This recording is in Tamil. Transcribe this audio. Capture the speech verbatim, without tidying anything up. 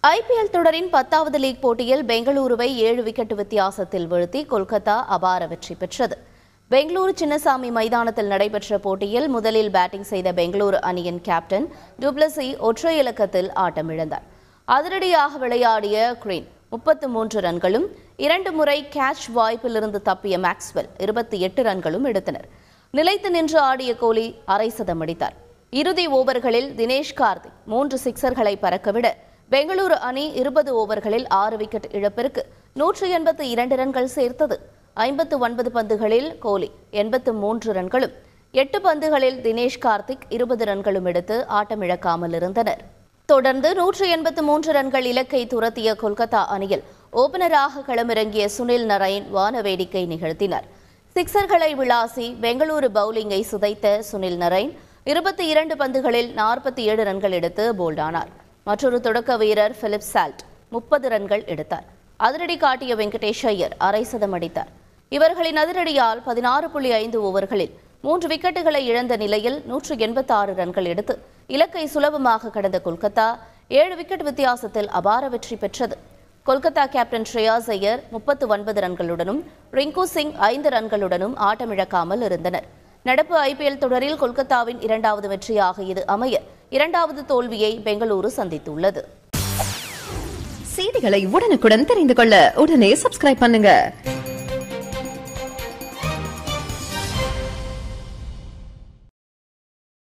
ஐ பி எல் தொடரின் பத்தாவது லீக் போட்டியில் பெங்களூருவை ஏழு விக்கெட் வித்தியாசத்தில் வீழ்த்தி கொல்கத்தா அபார வெற்றி பெற்றது. பெங்களூரு சின்னசாமி மைதானத்தில் நடைபெற்ற போட்டியில் முதலில் பேட்டிங் செய்த பெங்களூரு அணியின் கேப்டன் டுப்ளசி ஒற்றை இலக்கத்தில் ஆட்டமிழந்தார். அதிரடியாக விளையாடிய கிரீன் முப்பத்து மூன்று ரன்களும் இரண்டு முறை கேட்ச் வாய்ப்பிலிருந்து தப்பிய மேக்ஸ்வெல் இருபத்தி எட்டு ரன்களும் எடுத்தனர். நிலைத்து நின்று ஆடிய கோலி அரை சதம் அடித்தார். இறுதி ஓவர்களில் தினேஷ் கார்த்திக் மூன்று சிக்சர்களை பறக்கவிட பெங்களூரு அணி இருபது ஓவர்களில் ஆறு விக்கெட் இழப்பிற்கு நூற்றி எண்பத்தி இரண்டு ரன்கள் சேர்த்தது. ஐம்பத்து ஒன்பது பந்துகளில் கோலி எண்பத்து மூன்று ரன்களும் எட்டு பந்துகளில் தினேஷ் கார்த்திக் இருபது ரன்களும் எடுத்து ஆட்டமிழக்காமல் இருந்தனர். தொடர்ந்து நூற்றி எண்பத்து மூன்று ரன்கள் இலக்கை துரத்திய கொல்கத்தா அணியில் ஓபனராக களமிறங்கிய சுனில் நரைன் வானவேடிக்கை நிகழ்த்தினார். சிக்சர்களை விளாசி பெங்களூரு பவுலிங்கை சிதைத்த சுனில் நரைன் இருபத்தி இரண்டு பந்துகளில் நாற்பத்தி ஏழு ரன்கள் எடுத்து போல்டானார். மற்றொரு தொடக்க வீரர் பிலிப் சால்ட் முப்பது ரன்கள் எடுத்தார். அதிரடி காட்டிய வெங்கடேஷ் ஐயர் அரை சதம் அடித்தார். இவர்களின் அதிரடியால் பதினாறு புள்ளி ஐந்து ஓவர்களில் மூன்று விக்கெட்டுகளை இழந்த நிலையில் நூற்று எண்பத்தி ஆறு ரன்கள் எடுத்து இலக்கை சுலபமாக கடந்த கொல்கத்தா ஏழு விக்கெட் வித்தியாசத்தில் அபார வெற்றி பெற்றது. கொல்கத்தா கேப்டன் ஸ்ரேயாஸ் ஐயர் முப்பத்து ஒன்பது ரன்களுடனும் ரிங்கு சிங் ஐந்து ரன்களுடனும் ஆட்டமிழக்காமல் இருந்தனர். நடப்பு ஐ பி எல் தொடரில் கொல்கத்தாவின் இரண்டாவது வெற்றியாக இது அமைய இரண்டாவது தோல்வியை பெங்களூரு சந்தித்துள்ளது. செய்திகளை உடனுக்குடன் தெரிந்து கொள்ள உடனே சப்ஸ்கிரைப் பண்ணுங்க.